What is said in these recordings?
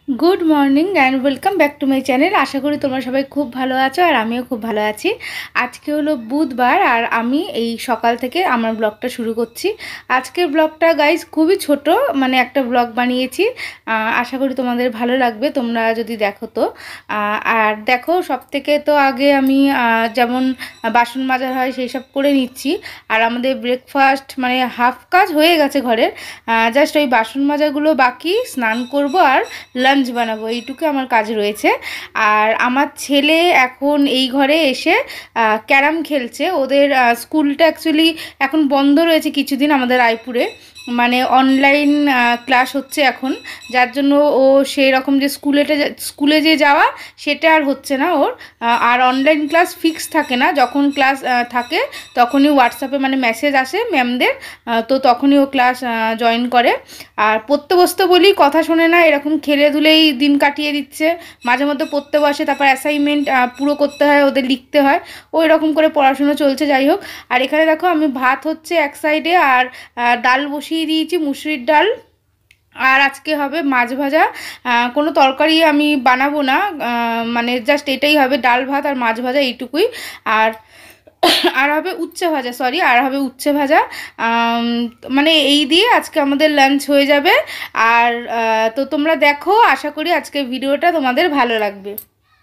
Good morning and welcome back to my channel. आशा करी तुम्हारा सबाई खूब भालो आछो और आमिओ खूब भालो आछि। आज के हलो बुधवार और आमी एई सकाल थेके आमार ब्लगटा शुरू करछि। आजकेर ब्लगटा गाइज खूबই छोटो, माने एकटा ब्लग बानिয়েছি। आशा करी तुम्हादेर भालो लागबे तोमरा जोदि देखो तो। और देखो सबथेके तो आगे आमी जेमन बासन माजार हय सेई सब करे निচ্ছি। और आमादेर ब्रेकफास्ट माने हाफ काज हये गेছে घरेर, জাস্ট ওই বাসন মাজাগুলো বাকি, স্নান করব আর লাঞ্চ বানাবো, এইটুকু আমার কাজ রয়েছে। আর আমার ছেলে এখন এই ঘরে এসে ক্যারাম খেলছে। ওদের স্কুলটা অ্যাকচুয়ালি এখন বন্ধ রয়েছে কিছুদিন আমাদের রায়পুরে, মানে অনলাইন ক্লাস হচ্ছে এখন, যার জন্য ও সেই রকম যে স্কুলে যে যাওয়া সেটা আর হচ্ছে না ওর। আর অনলাইন ক্লাস ফিক্স থাকে না, যখন ক্লাস থাকে তখনই হোয়াটসঅ্যাপে মানে মেসেজ আসে ম্যামদের, তো তখনই ও ক্লাস জয়েন করে। আর পড়তে বসতে বলি কথা শোনে না, এরকম খেলে দুলেই দিন কাটিয়ে দিচ্ছে। মাঝে মধ্যে পড়তে বসে, তারপর অ্যাসাইনমেন্ট পুরো করতে হয়, ওদের লিখতে হয়, ওই রকম করে পড়াশুনো চলছে। যাই হোক, আর এখানে দেখো আমি ভাত হচ্ছে এক সাইডে আর ডাল বসিয়ে দিয়েছি, মুসুরির ডাল। আর আজকে হবে মাছ ভাজা, কোনো তরকারি আমি বানাবো না, মানে জাস্ট এটাই হবে, ডাল ভাত আর মাছ ভাজা এইটুকুই। আর আর হবে উচ্ছে ভাজা, সরি, আর হবে উচ্ছে ভাজা। মানে এই দিয়ে আজকে আমাদের লাঞ্চ হয়ে যাবে। আর তো তোমরা দেখো, আশা করি আজকের ভিডিওটা তোমাদের ভালো লাগবে।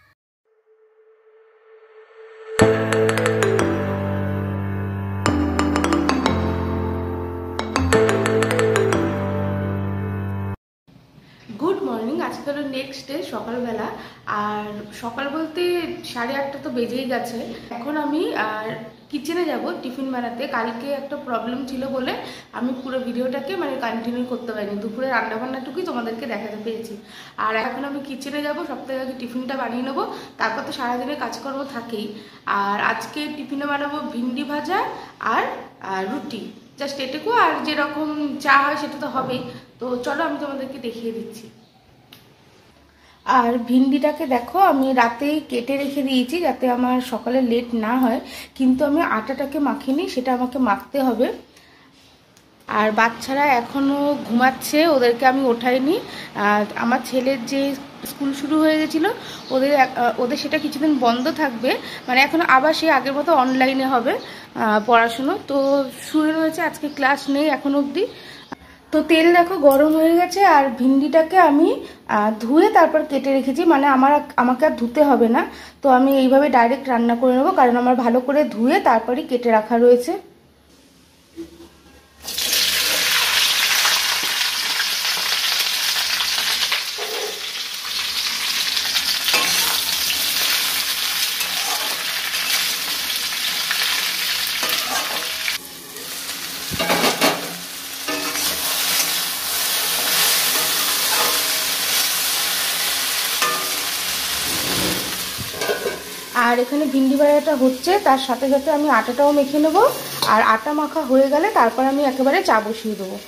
Good morning. आज के नेक्स्ट डे सकाल बेला, और सकाल बोलते 8:30 तो बेजेई गेছে। এখন আমি কিচেনে যাব টিফিন বানাতে। কালকে একটা প্রবলেম ছিল বলে আমি পুরো ভিডিওটাকে মানে কন্টিনিউ করতে পারিনি, দুপুরে রান্নাবান্নাটুকুই তোমাদেরকে দেখাতে পেরেছি। আর এখন আমি কিচেনে যাব, সবথেকে আগে টিফিনটা বানিয়ে নেবো, তারপর তো সারাদিনের কাজকর্ম থাকেই। আর আজকে টিফিনে বানাবো ভিন্ডি ভাজা আর রুটি, জাস্ট এটুকু। আর যেরকম চা হয় সেটা তো হবেই। তো চলো আমি তোমাদেরকে দেখিয়ে দিচ্ছি। আর ভিন্ডিটাকে দেখো আমি রাতেই কেটে রেখে দিয়েছি যাতে আমার সকালে লেট না হয়, কিন্তু আমি আটাটাকে মাখিনি, সেটা আমাকে মাখতে হবে। আর বাচ্চারা এখনও ঘুমাচ্ছে, ওদেরকে আমি ওঠাইনি। আমার ছেলের যে স্কুল শুরু হয়ে গেছিলো, ওদের সেটা কিছুদিন বন্ধ থাকবে, মানে এখন আবার সে আগের মতো অনলাইনে হবে পড়াশুনো। তো শুরু রয়েছে, আজকে ক্লাস নেই এখন অবধি। তো তেল দেখো গরম হয়ে গেছে, আর ভিন্ডিটাকে আমি ধুয়ে তারপর কেটে রেখেছি, মানে আমাকে আর ধুতে হবে না। তো আমি এইভাবে ডাইরেক্ট রান্না করে নেবো, কারণ আমার ভালো করে ধুয়ে তারপরই কেটে রাখা রয়েছে। আর এখানে ভিন্ডি ভাজাটা হচ্ছে, তার সাথে সাথে আমি আটাটাও মেখে নেব। আর আটা মাখা হয়ে গেলে তারপর আমি একেবারে চা বসিয়ে দেবো।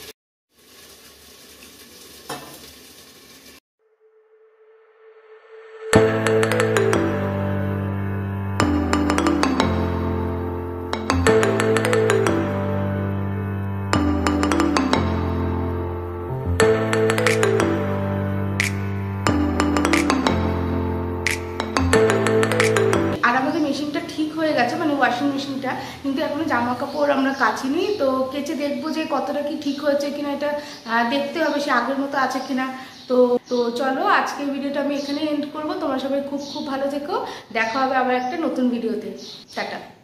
মেশিনটা ঠিক হয়ে গেছে, মানে ওয়াশিং মেশিনটা, কিন্তু এখনো জামা কাপড় আমরা কাচিনি। তো কেচে দেখবো যে কতটা কি ঠিক হয়েছে কিনা, এটা দেখতে হবে সে আগের মতো আছে কিনা। তো চলো আজকের ভিডিওটা আমি এখানে এন্ড করবো। তোমরা সবাই খুব খুব ভালো থেকো, দেখা হবে আবার একটা নতুন ভিডিওতে। টাটা।